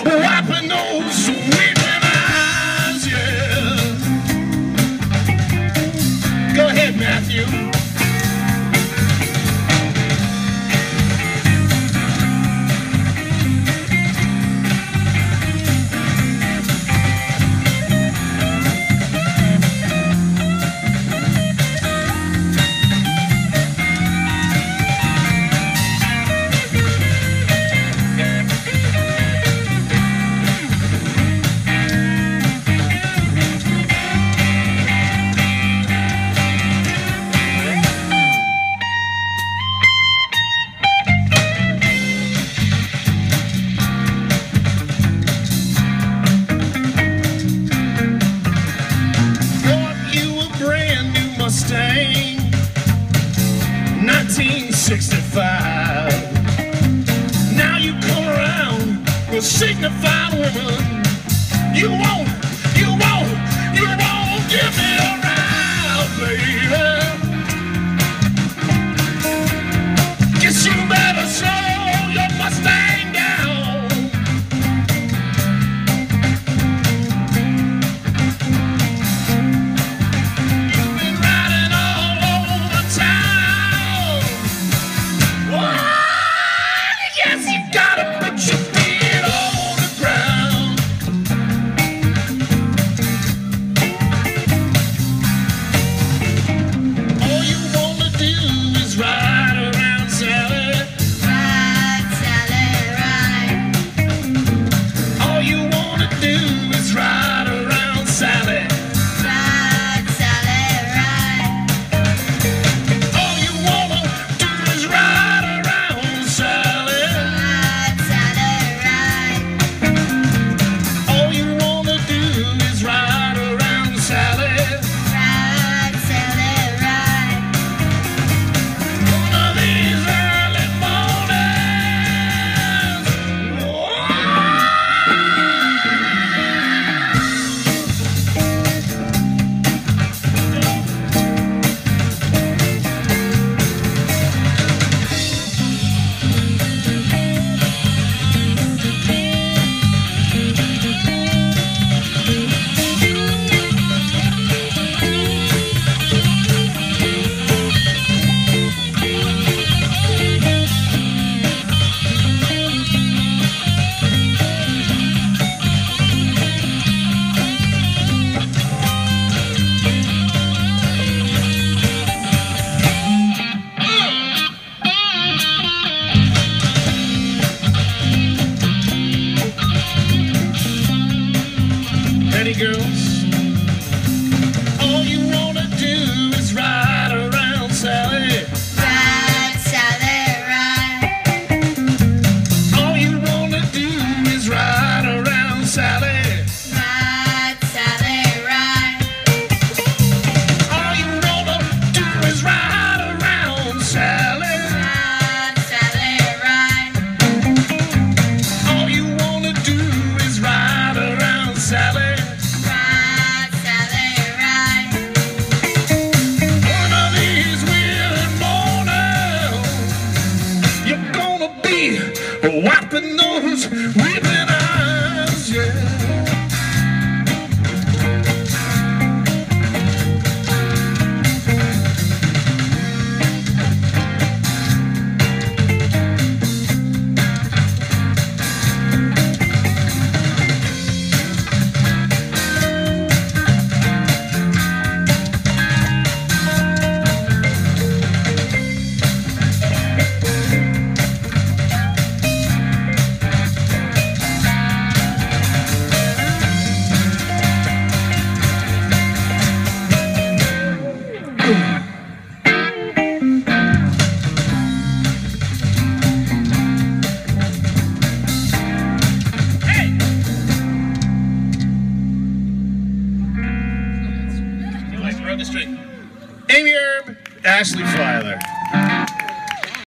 wiping those weeping eyes, yeah. Go ahead, Matthew. Mustang 1965. Now you come around with a signified woman. You won't give me a ride, baby. Guess you better slow your Mustang down. Girls, all you wanna do is ride around Sally. Ride, Sally, ride. All you wanna do is ride around Sally. Ride, Sally, ride. All you wanna do is ride around Sally. Ride, Sally, ride. All you wanna do is ride around Sally. Wiping those weeping eyes, yeah. Amy Erb, Feiler.